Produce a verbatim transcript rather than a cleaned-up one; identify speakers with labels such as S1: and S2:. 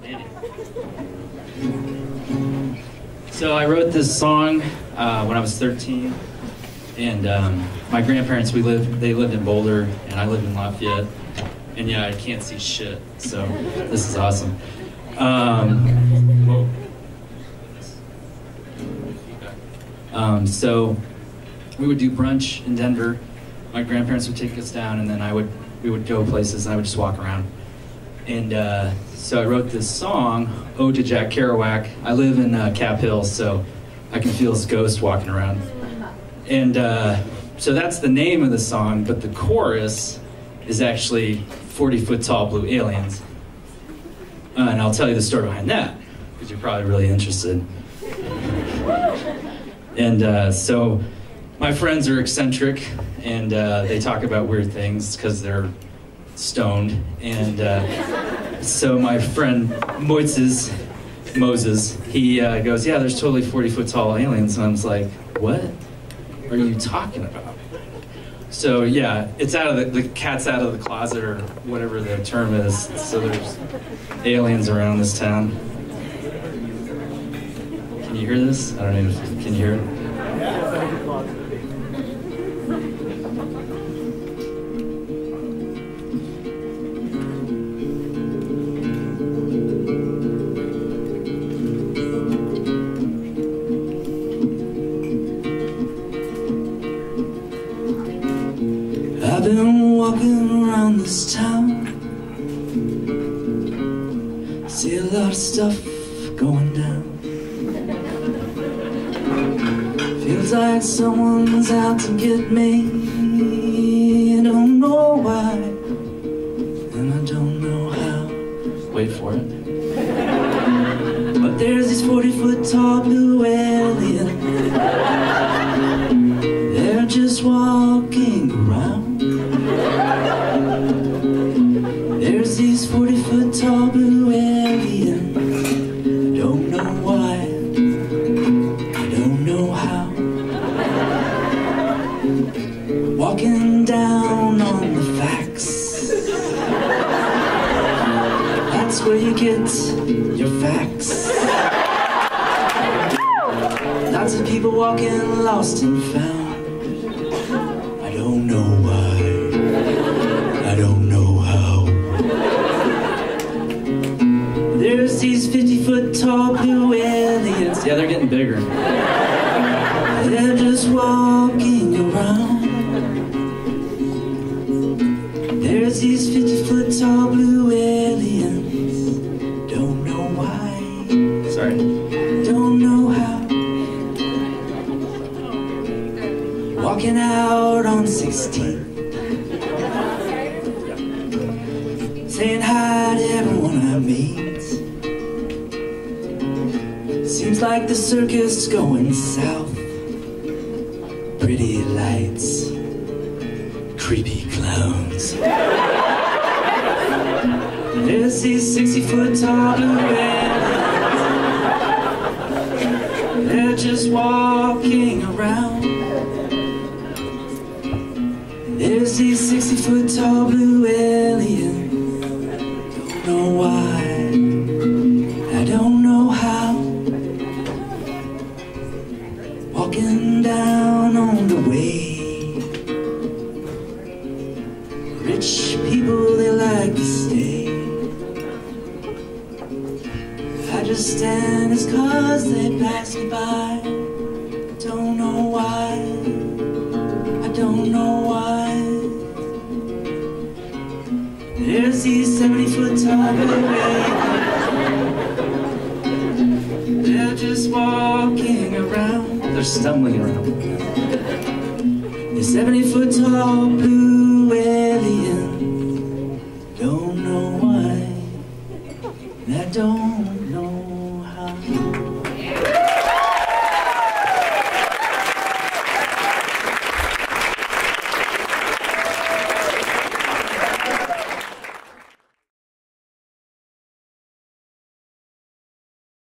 S1: So I wrote this song uh, when I was thirteen, and um, my grandparents, we lived, they lived in Boulder, and I lived in Lafayette, and yeah, I can't see shit, so this is awesome. Um, whoa. Um, so we would do brunch in Denver. My grandparents would take us down, and then I would, we would go places, and I would just walk around. And uh, so I wrote this song, Ode to Jack Kerouac. I live in uh, Cap Hill, so I can feel his ghost walking around. And uh, so that's the name of the song, but the chorus is actually forty foot tall blue aliens. Uh, and I'll tell you the story behind that, because you're probably really interested. And uh, so my friends are eccentric, and uh, they talk about weird things because they're stoned. And uh, so my friend Moises, Moses, he uh, goes, yeah, there's totally forty foot tall aliens. And I was like, what are you talking about? So yeah, it's out of the, the cat's out of the closet, or whatever the term is. So there's aliens around this town. Can you hear this? I don't know if, can you hear it?
S2: I've been walking around this town, see a lot of stuff going down. Feels like someone's out to get me. I don't know why, and I don't know how.
S1: Wait for it.
S2: But there's these forty foot tall blue aliens. They're just walking around. There's these forty foot tall blue aliens. I don't know why, I don't know how. Walking down on the facts. That's where you get your facts. Lots of people walking lost and found. I don't know why, I don't know how. There's these fifty foot tall blue aliens.
S1: Yeah, they're getting bigger.
S2: They're just walking around. There's these fifty foot tall blue aliens. Don't know why.
S1: Sorry.
S2: Don't know how. Walking out on sixteen, saying hi to everyone I meet. Seems like the circus is going south. Pretty lights, creepy clowns. There's these sixty foot tall blue aliens. They're just walking around. There's these sixty foot tall blue aliens. Don't know why, I don't know how. Walking down on the way. Rich people, they like to stay. I just stand as cause they pass me by. Don't know why, I don't know why. There's these seventy foot tall blue aliens. They're just walking around.
S1: They're stumbling around.
S2: The seventy foot tall blue alien. Don't know why, I don't